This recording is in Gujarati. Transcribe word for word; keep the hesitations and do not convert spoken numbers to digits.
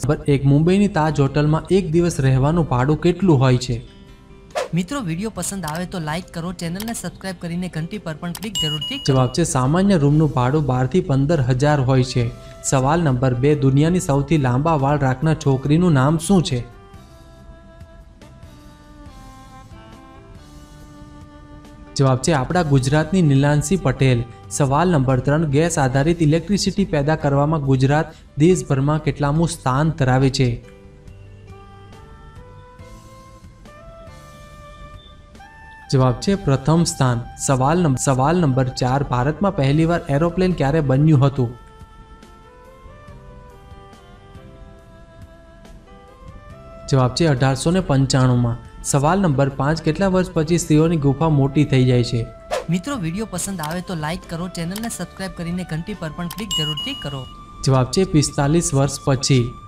નંબર એક મુંબઈની તાજ હોટલમાં એક દિવસ રહેવાનું ભાડું કેટલું હોય છે? મિત્રો વિડીયો પસંદ આવે તો લાઈક કરો, ચેનલને સબસ્ક્રાઇબ કરીને ઘંટી પર પણ ક્લિક જરૂરથી કરો। જવાબ છે સામાન્ય રૂમનું ભાડું બાર થી પંદર હજાર હોય છે। સવાલ નંબર બે દુનિયાની સૌથી લાંબા વાળ રાખનાર છોકરીનું નામ શું છે? જવાબ છે આપણા ગુજરાતની નીલાંશી પટેલ। સવાલ નંબર ત્રણ ગેસ આધારિત ઇલેક્ટ્રિસિટી પેદા કરવામાં ગુજરાત દેશભરમાં કેટલામું સ્થાન ધરાવે છે? જવાબ છે પ્રથમ સ્થાન। સવાલ નંબર સવાલ નંબર ચાર ભારતમાં પહેલીવાર એરોપ્લેન ક્યારે બન્યું હતું? જવાબ છે અઢારસો ને પંચાણુંમાં। સવાલ નંબર પાંચ કેટલા વર્ષ પછી સ્ત્રીઓની ગુફા મોટી થઈ જાય છે? મિત્રો વિડીયો પસંદ આવે તો લાઈક કરો, ચેનલને સબસ્ક્રાઇબ કરીને ઘંટી પર પણ ક્લિક જરૂરથી કરો। જવાબ છે પિસ્તાલીસ વર્ષ પછી।